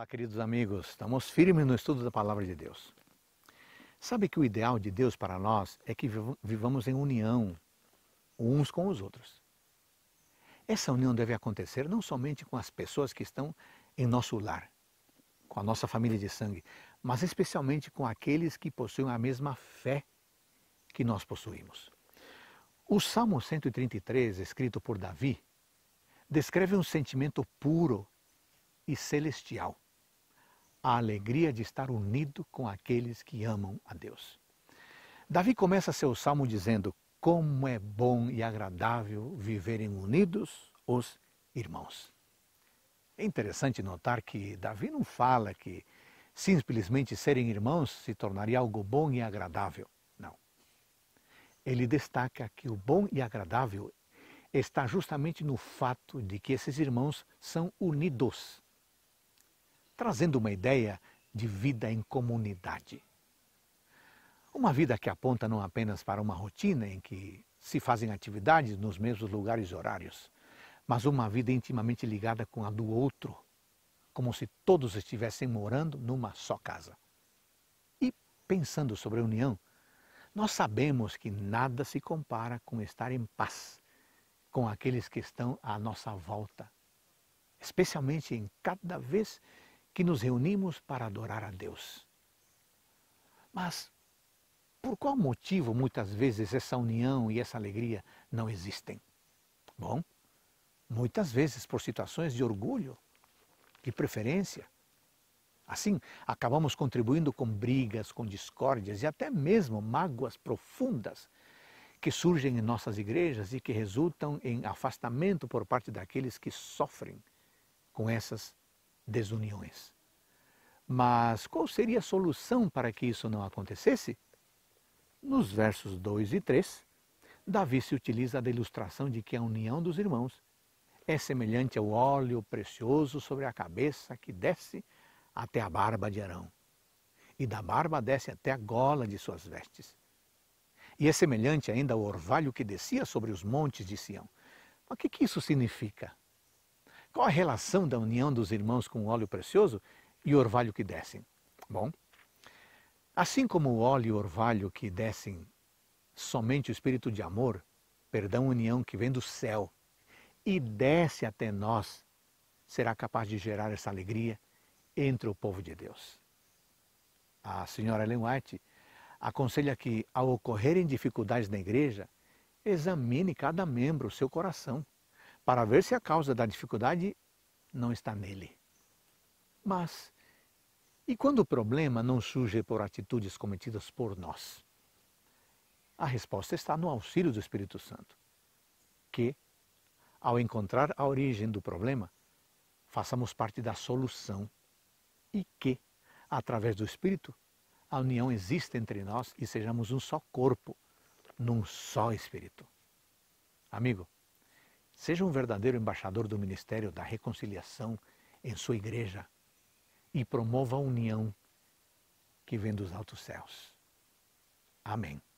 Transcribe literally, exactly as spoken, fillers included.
Olá, queridos amigos. Estamos firmes no estudo da Palavra de Deus. Sabe que o ideal de Deus para nós é que vivamos em união uns com os outros. Essa união deve acontecer não somente com as pessoas que estão em nosso lar, com a nossa família de sangue, mas especialmente com aqueles que possuem a mesma fé que nós possuímos. O Salmo cento e trinta e três, escrito por Davi, descreve um sentimento puro e celestial, a alegria de estar unido com aqueles que amam a Deus. Davi começa seu salmo dizendo: como é bom e agradável viverem unidos os irmãos. É interessante notar que Davi não fala que simplesmente serem irmãos se tornaria algo bom e agradável. Não. Ele destaca que o bom e agradável está justamente no fato de que esses irmãos são unidos, trazendo uma ideia de vida em comunidade. Uma vida que aponta não apenas para uma rotina em que se fazem atividades nos mesmos lugares e horários, mas uma vida intimamente ligada com a do outro, como se todos estivessem morando numa só casa. E pensando sobre a união, nós sabemos que nada se compara com estar em paz com aqueles que estão à nossa volta, especialmente em cada vez que nos reunimos para adorar a Deus. Mas por qual motivo muitas vezes essa união e essa alegria não existem? Bom, muitas vezes por situações de orgulho, de preferência. Assim, acabamos contribuindo com brigas, com discórdias e até mesmo mágoas profundas que surgem em nossas igrejas e que resultam em afastamento por parte daqueles que sofrem com essas desuniões. Mas qual seria a solução para que isso não acontecesse? Nos versos dois e três, Davi se utiliza da ilustração de que a união dos irmãos é semelhante ao óleo precioso sobre a cabeça que desce até a barba de Arão, e da barba desce até a gola de suas vestes. E é semelhante ainda ao orvalho que descia sobre os montes de Sião. O que, que isso significa? Qual a relação da união dos irmãos com o óleo precioso e o orvalho que descem? Bom, assim como o óleo e o orvalho que descem, somente o Espírito de amor, perdão, união que vem do céu e desce até nós, será capaz de gerar essa alegria entre o povo de Deus. A senhora Ellen White aconselha que, ao ocorrerem dificuldades na igreja, examine cada membro o seu coração, para ver se a causa da dificuldade não está nele. Mas, e quando o problema não surge por atitudes cometidas por nós? A resposta está no auxílio do Espírito Santo, que, ao encontrar a origem do problema, façamos parte da solução e que, através do Espírito, a união exista entre nós e sejamos um só corpo, num só Espírito. Amigo, seja um verdadeiro embaixador do ministério da reconciliação em sua igreja e promova a união que vem dos altos céus. Amém.